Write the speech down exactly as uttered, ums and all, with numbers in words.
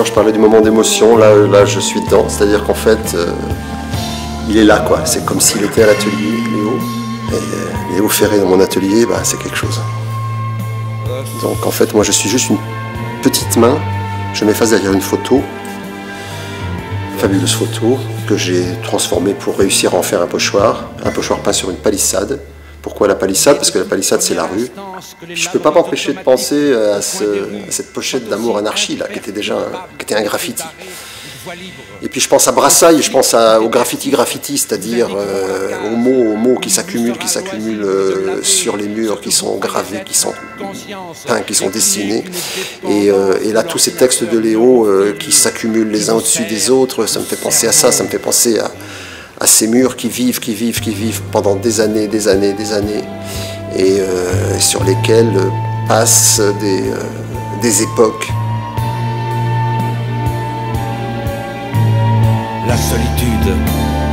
je parlais du moment d'émotion, là, là je suis dedans, c'est-à-dire qu'en fait, euh, il est là, quoi. C'est comme s'il était à l'atelier, Léo. Et euh, Léo Ferré dans mon atelier, bah, c'est quelque chose. Donc en fait, moi je suis juste une petite main, je m'efface derrière une photo, fabuleuse photo, que j'ai transformée pour réussir à en faire un pochoir, un pochoir peint sur une palissade. Pourquoi la palissade? Parce que la palissade, c'est la rue. Je ne peux pas m'empêcher de penser à, ce, à cette pochette d'Amour Anarchie, là, qui était déjà un, qui était un graffiti. Et puis je pense à Brassailles, je pense à, au graffiti-graffiti, c'est-à-dire euh, aux mots, aux mots qui s'accumulent, qui s'accumulent euh, sur les murs, qui sont gravés, qui sont peints, qui sont dessinés. Et, euh, et là, tous ces textes de Léo euh, qui s'accumulent les uns au-dessus des autres, ça me fait penser à ça, ça me fait penser à... à ces murs qui vivent, qui vivent, qui vivent pendant des années, des années, des années, et euh, sur lesquels passent des, euh, des époques. La solitude